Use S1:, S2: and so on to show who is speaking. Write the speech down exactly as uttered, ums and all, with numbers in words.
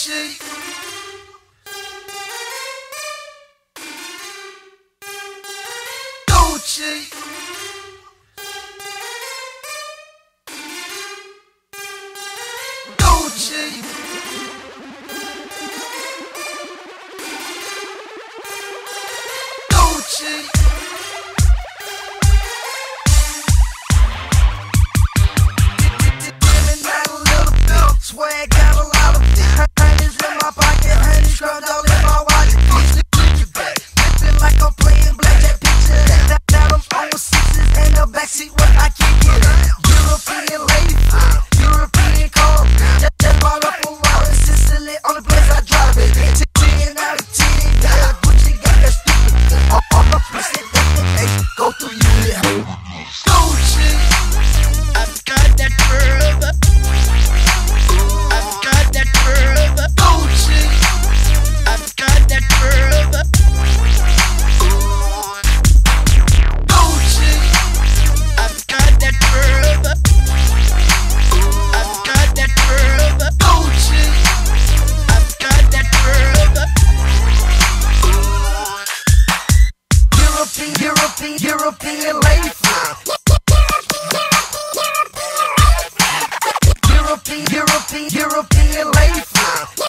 S1: Gucci. Gucci. Gucci. Gucci. Swag got a lot of it. Hundreds in my pocket, hundreds scrubbed all in my wallet. Flipping like I'm playing blackjack picture. That, that I'm on sixes in the backseat where I can get it. European lady, European car. Just, just bought up a while in Sicily on the place I drive it. ten out of ten, yeah, Gucci got that stupid. All, all my pussy, hey, go through you, yeah. Gucci. I've got that curve. I've got that curve. Gucci. I've got that curve. Gucci. I've got that curve. I've got that curve. Gucci. I've got that curve. European, European, European lady. European, European, European lady.